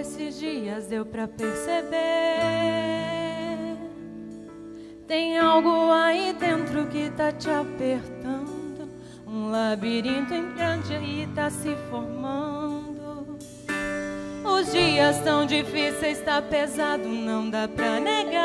esses dias deu pra perceber. Tem algo aí dentro que tá te apertando. Um labirinto em grande aí tá se formando. Os dias tão difíceis, tá pesado, não dá pra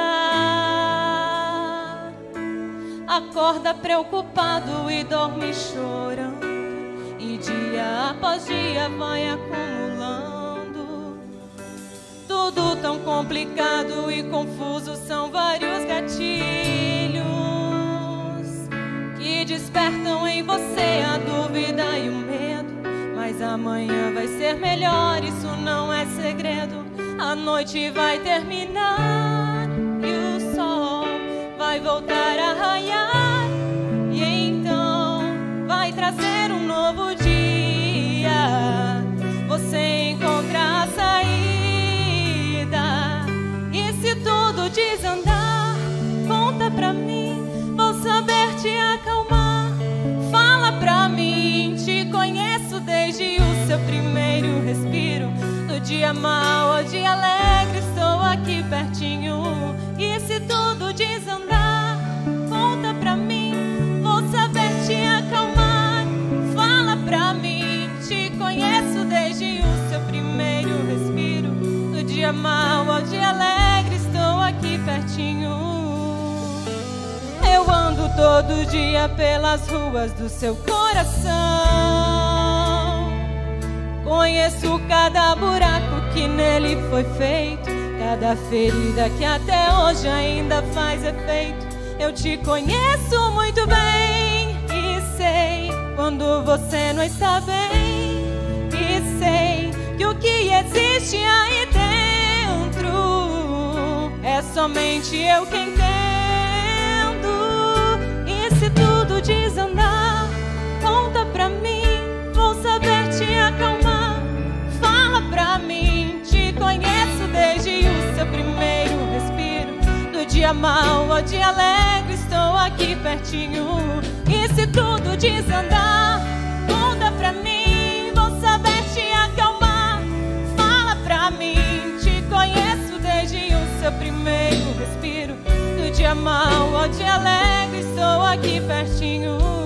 negar. Acorda preocupado e dorme chorando, e dia após dia vai acumulando. Tudo tão complicado e confuso, são vários gatilhos que despertam em você a dúvida e o medo. Mas amanhã vai ser melhor, isso não é segredo. A noite vai terminar e o sol vai voltar a raiar, e então vai trazer um novo dia. Você encontra a saída, e se tudo desandar, conta pra mim, vou saber te acalmar. Fala pra mim, te conheço desde o seu primeiro respiro. Do dia mau ao dia alegre, estou aqui pertinho. E se tudo desandar, conta pra mim, vou saber te acalmar. Fala pra mim, te conheço desde o seu primeiro respiro. Do dia mau ao dia alegre, estou aqui pertinho. Eu ando todo dia pelas ruas do seu coração. Conheço cada buraco que nele foi feito, cada ferida que até hoje ainda faz efeito. Eu te conheço muito bem e sei quando você não está bem. E sei que o que existe aí dentro é somente eu quem entendo. E se tudo desandar, conta pra mim, vou saber te acalmar. Fala pra mim, te conheço desde o seu primeiro respiro. Do dia mau ao dia alegre, estou aqui pertinho. E se tudo desandar, conta pra mim, vou saber te acalmar. Fala pra mim, te conheço desde o seu primeiro respiro. Do dia mau ao dia alegre, estou aqui pertinho.